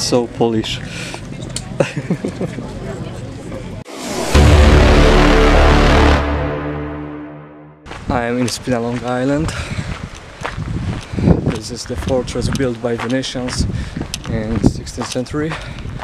It's so Polish. I am in Spinalonga Island. This is the fortress built by Venetians in the 16th century,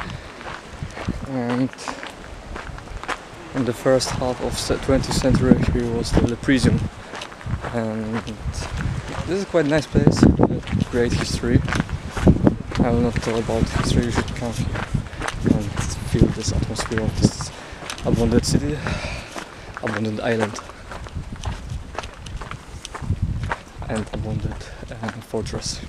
and in the first half of the 20th century here was the Lepresium, and this is quite a nice place, great history. I will not talk about history, you should come here and feel this atmosphere of this abandoned city, abandoned island and abandoned fortress.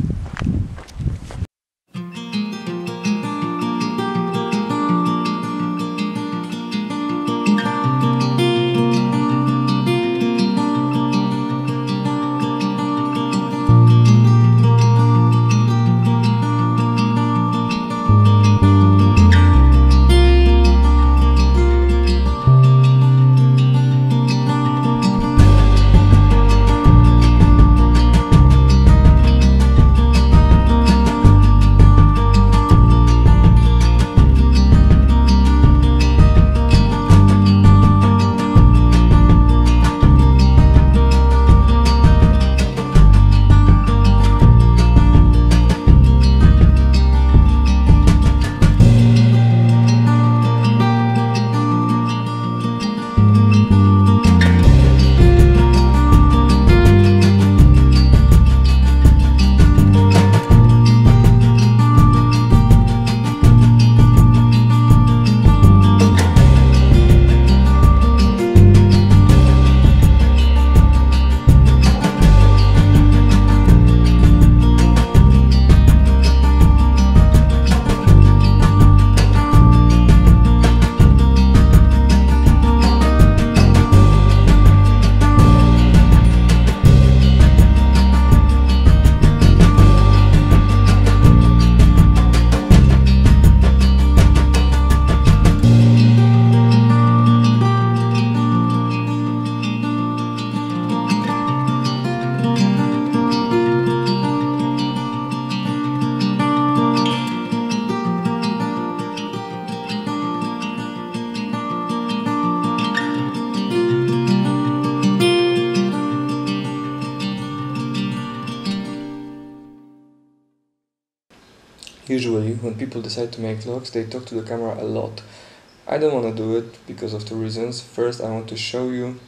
Usually, when people decide to make vlogs, they talk to the camera a lot. I don't want to do it because of two reasons. First, I want to show you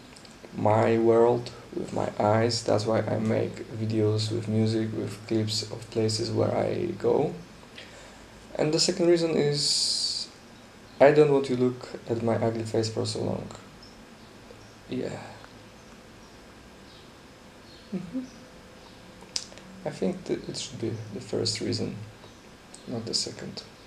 my world with my eyes. That's why I make videos with music, with clips of places where I go. And the second reason is I don't want to look at my ugly face for so long. Yeah. I think that it should be the first reason, not the second.